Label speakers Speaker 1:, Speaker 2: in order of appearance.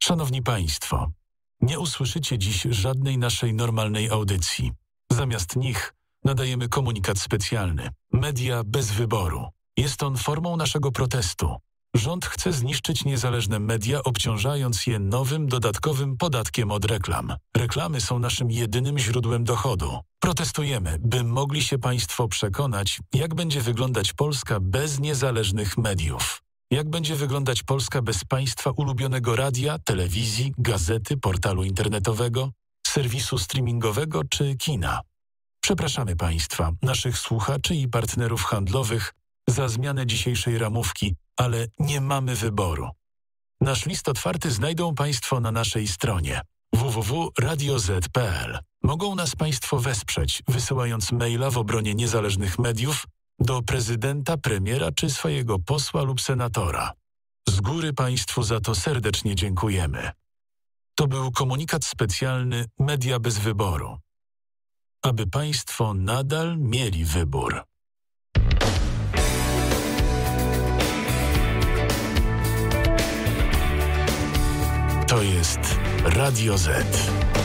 Speaker 1: Szanowni Państwo, nie usłyszycie dziś żadnej naszej normalnej audycji. Zamiast nich nadajemy komunikat specjalny. Media bez wyboru. Jest on formą naszego protestu. Rząd chce zniszczyć niezależne media, obciążając je nowym, dodatkowym podatkiem od reklam. Reklamy są naszym jedynym źródłem dochodu. Protestujemy, by mogli się Państwo przekonać, jak będzie wyglądać Polska bez niezależnych mediów. Jak będzie wyglądać Polska bez Państwa ulubionego radia, telewizji, gazety, portalu internetowego, serwisu streamingowego czy kina. Przepraszamy Państwa, naszych słuchaczy i partnerów handlowych za zmianę dzisiejszej ramówki, ale nie mamy wyboru. Nasz list otwarty znajdą Państwo na naszej stronie www.radioz.pl. Mogą nas Państwo wesprzeć, wysyłając maila w obronie niezależnych mediów do prezydenta, premiera czy swojego posła lub senatora. Z góry Państwu za to serdecznie dziękujemy. To był komunikat specjalny Media bez wyboru. Aby Państwo nadal mieli wybór. To jest Radio Z.